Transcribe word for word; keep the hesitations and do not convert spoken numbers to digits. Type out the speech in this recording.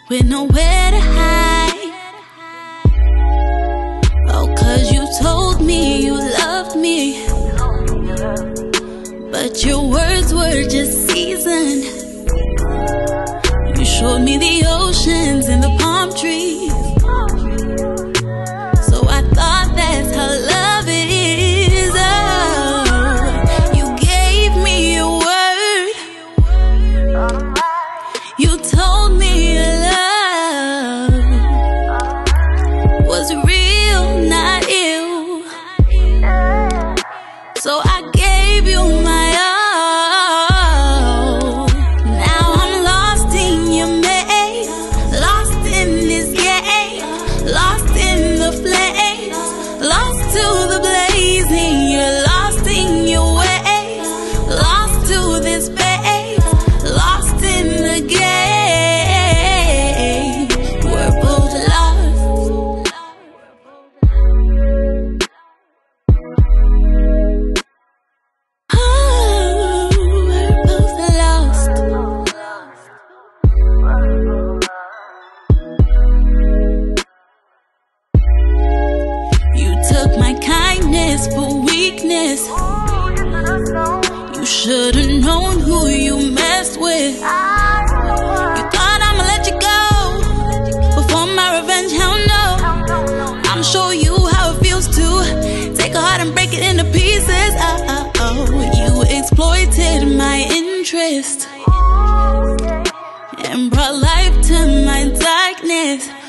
with nowhere to hide. Oh, 'cause you told me you loved me, but your words were just seasoned. You showed me the oceans and the palm trees, so I thought that's how love is. Oh, you gave me your word. You told me your love was real, not ill, so I gave you my all. Now I'm lost in your maze, lost in this game, lost in the flames, lost to the blazing. You're lost in your ways, lost to this space, lost in the game. We're both lost. Oh, we're both lost. You took my kindness for weakness. You should've known who you messed with. You thought I'ma let you go before my revenge, hell no. I'm show you how it feels to take a heart and break it into pieces. Oh, oh, oh. You exploited my interest and brought life to my darkness.